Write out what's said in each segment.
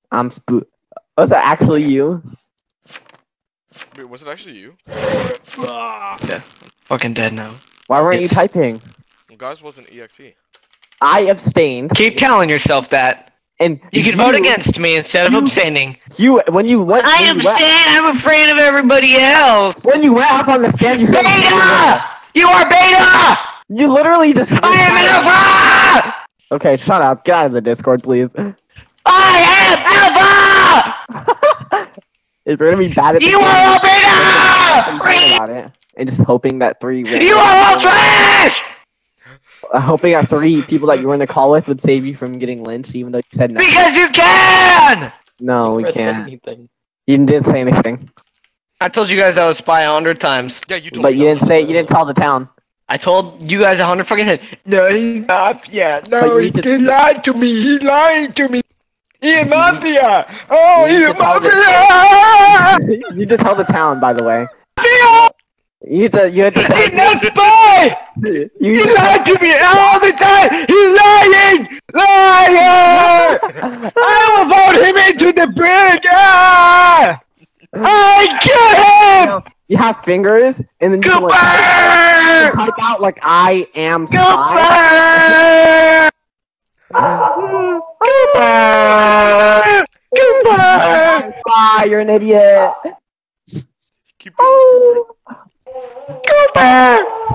I'm spook. Was that actually you? Wait, was it actually you? Yeah. Fucking dead now. Why weren't you It's- typing? Well, guys wasn't EXE. I abstained. Keep telling yourself that. And You can vote against me instead of abstaining. When you went. I'm afraid of everybody else. When you went up on the stand, you said. Beta! You are beta! You literally just. I am alpha! Okay, shut up. Get out of the Discord, please. I am alpha! If you're gonna be bad at You are all beta! about it, and just hoping that 3 wins. You are all trash! Hoping that 3 people that you were in the call with would save you from getting lynched, even though you said no. Because you can! No, we Never said can't. anything. You didn't say anything, I told you guys I was spy 100 times. Yeah, you told but me you that didn't was- say. You didn't tell the town. I told you guys 100 fucking times. No, he's mafia. But No, you he need to- lied to me. He lied to me. He is mafia. Oh, You he's need to tell the- mafia. You need to tell the town, by the way. Mafia! You had to. He's not spy. You He need to lied to me all the time. He's lying. Liar. I will vote him into the brig. Ah! I kill him. You have fingers, and then you can, like, Cooper. type out like I am spy. Cooper. Cooper. Cooper. Spy, you're an idiot. Keep doing Cooper.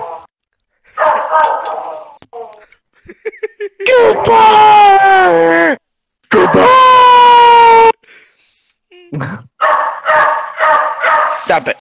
Cooper. Cooper. Stop it.